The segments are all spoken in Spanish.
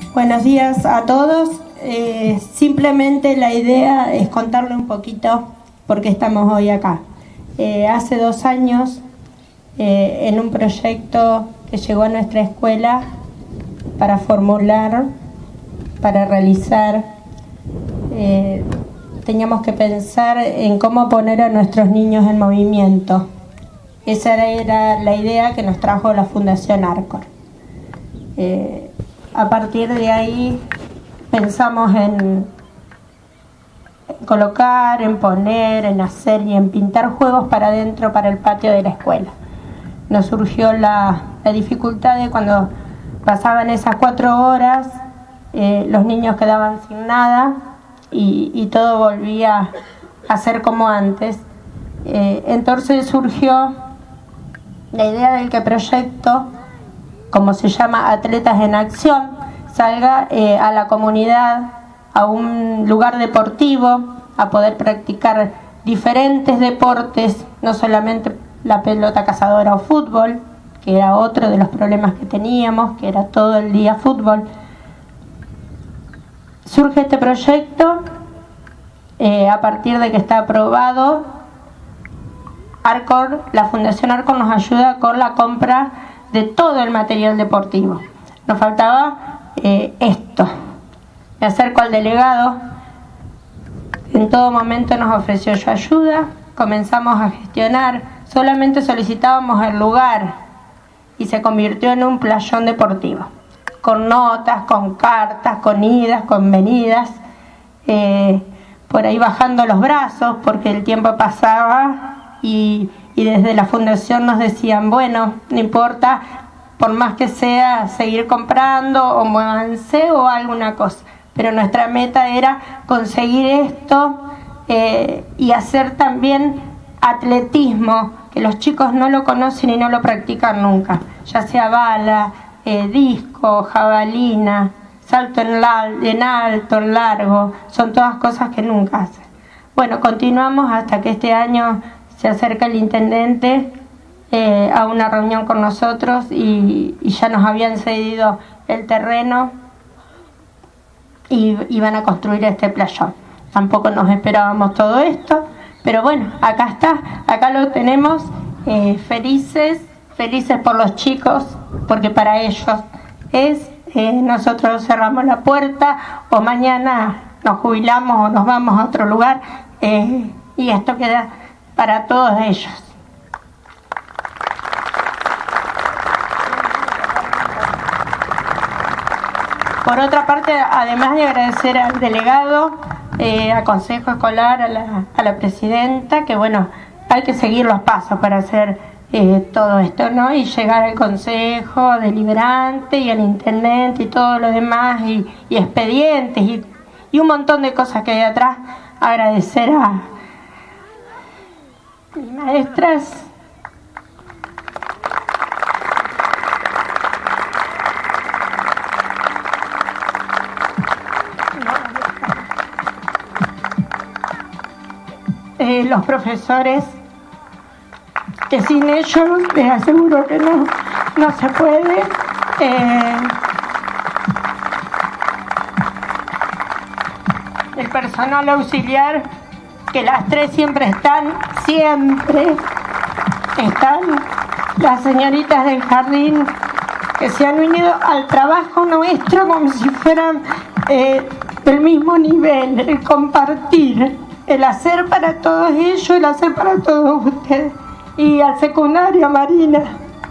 Buenos días a todos. Simplemente la idea es contarle un poquito por qué estamos hoy acá. Hace 2 años, en un proyecto que llegó a nuestra escuela para formular, para realizar, teníamos que pensar en cómo poner a nuestros niños en movimiento. Esa era la idea que nos trajo la Fundación Arcor. A partir de ahí pensamos en colocar, en poner, en hacer y en pintar juegos para adentro, para el patio de la escuela. Nos surgió la dificultad de cuando pasaban esas 4 horas, los niños quedaban sin nada y todo volvía a ser como antes. Entonces surgió la idea del que proyecto, como se llama Atletas en Acción, salga a la comunidad, a un lugar deportivo, a poder practicar diferentes deportes, no solamente la pelota cazadora o fútbol, que era otro de los problemas que teníamos, que era todo el día fútbol. Surge este proyecto a partir de que está aprobado. Arcor, la Fundación Arcor nos ayuda con la compra de todo el material deportivo. Nos faltaba esto. Me acerco al delegado. En todo momento nos ofreció su ayuda. Comenzamos a gestionar. Solamente solicitábamos el lugar y se convirtió en un playón deportivo, con notas, con cartas, con idas, con venidas, por ahí bajando los brazos porque el tiempo pasaba y desde la fundación nos decían, bueno, no importa, por más que sea seguir comprando o muévanse o alguna cosa, pero nuestra meta era conseguir esto y hacer también atletismo, que los chicos no lo conocen y no lo practican nunca, ya sea bala, disco, jabalina, salto en alto, en largo, son todas cosas que nunca hacen. Bueno, continuamos hasta que este año se acerca el intendente a una reunión con nosotros y ya nos habían cedido el terreno y iban a construir este playón. Tampoco nos esperábamos todo esto, pero bueno, acá está, acá lo tenemos, felices por los chicos, porque para ellos es, nosotros cerramos la puerta o mañana nos jubilamos o nos vamos a otro lugar y esto queda para todos ellos. Por otra parte, además de agradecer al delegado, al consejo escolar, a la presidenta, que bueno, hay que seguir los pasos para hacer todo esto, ¿no? Y llegar al consejo deliberante y al intendente y todo lo demás, y expedientes y un montón de cosas que hay atrás. Agradecer a mis maestras, los profesores, que sin ellos les aseguro que no se puede. El personal auxiliar, que las 3 siempre están, las señoritas del jardín, que se han unido al trabajo nuestro como si fueran del mismo nivel, el compartir, el hacer para todos ellos, el hacer para todos ustedes. Y al secundario, Marina.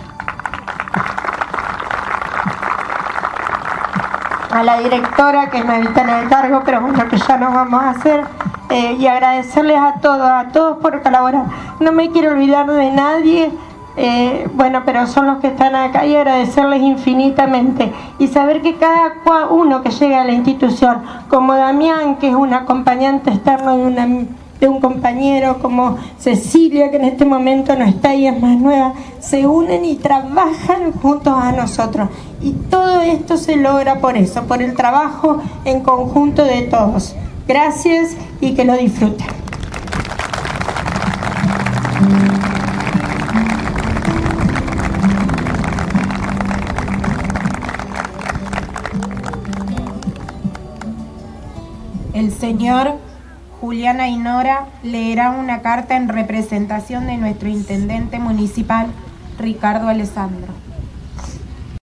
A la directora, que me está en el cargo, pero bueno, que ya nos vamos a hacer. Y agradecerles a todos por colaborar. No me quiero olvidar de nadie, bueno, pero son los que están acá, y agradecerles infinitamente. Y saber que cada uno que llega a la institución, como Damián, que es un acompañante externo de un compañero, como Cecilia, que en este momento no está y es más nueva, se unen y trabajan juntos a nosotros. Y todo esto se logra por eso, por el trabajo en conjunto de todos. Gracias y que lo disfruten. El señor Julián Ainora leerá una carta en representación de nuestro intendente municipal, Ricardo Alessandro.